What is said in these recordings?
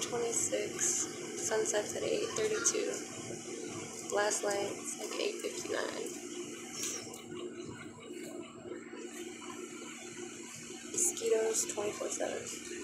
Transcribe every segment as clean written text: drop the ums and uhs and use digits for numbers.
8:26. Sunsets at 8:32. Last light's like 8:59. Mosquitoes 24/7.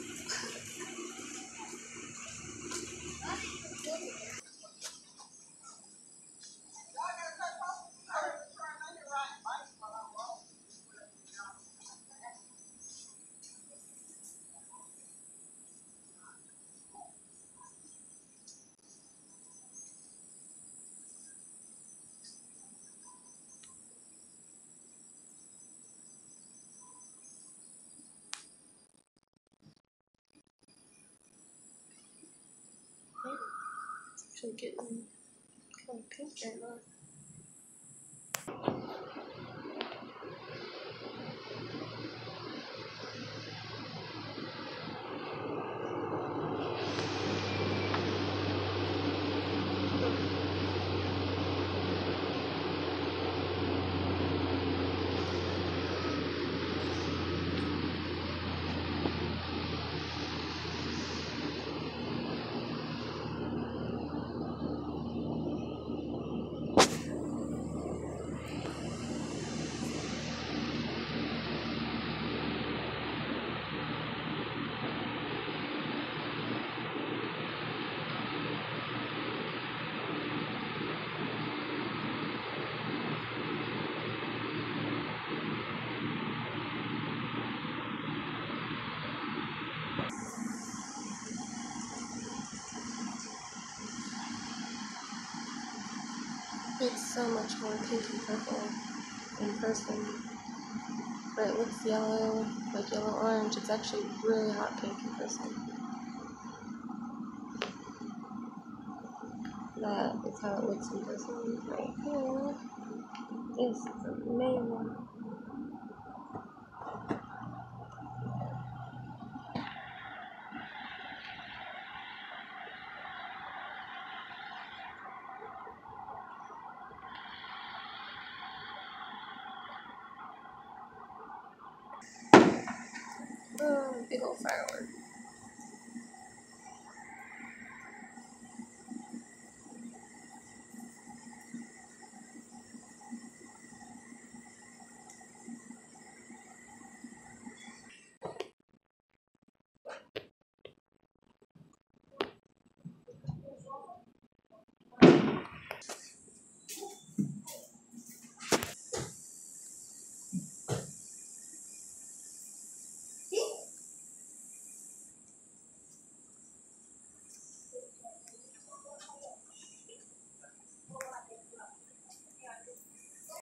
It's actually getting kind of pink right now. It's so much more pink and purple in person, but it looks yellow, like yellow-orange. It's actually really hot pink in person. That is how it looks in person right here. This is amazing. Oh, big old firework.